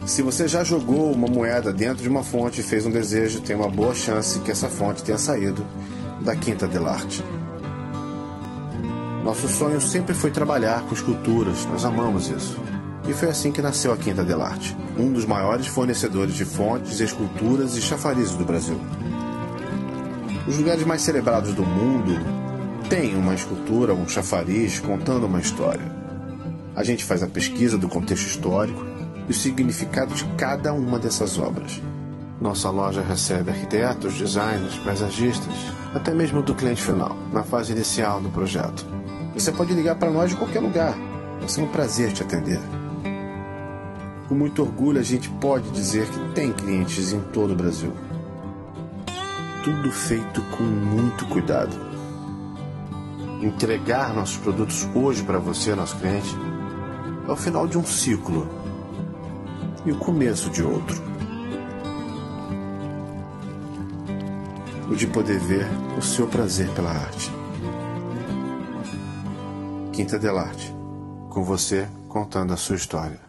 Se você já jogou uma moeda dentro de uma fonte e fez um desejo, tem uma boa chance que essa fonte tenha saído da Quinta del Arte. Nosso sonho sempre foi trabalhar com esculturas, nós amamos isso. E foi assim que nasceu a Quinta del Arte, um dos maiores fornecedores de fontes, esculturas e chafarizes do Brasil. Os lugares mais celebrados do mundo têm uma escultura, um chafariz contando uma história. A gente faz a pesquisa do contexto histórico e o significado de cada uma dessas obras. Nossa loja recebe arquitetos, designers, paisagistas, até mesmo do cliente final, na fase inicial do projeto. Você pode ligar para nós de qualquer lugar. Vai ser um prazer te atender. Com muito orgulho, a gente pode dizer que tem clientes em todo o Brasil. Tudo feito com muito cuidado. Entregar nossos produtos hoje para você, nosso cliente, é o final de um ciclo e o começo de outro. O de poder ver o seu prazer pela arte. Quinta del Arte, com você contando a sua história.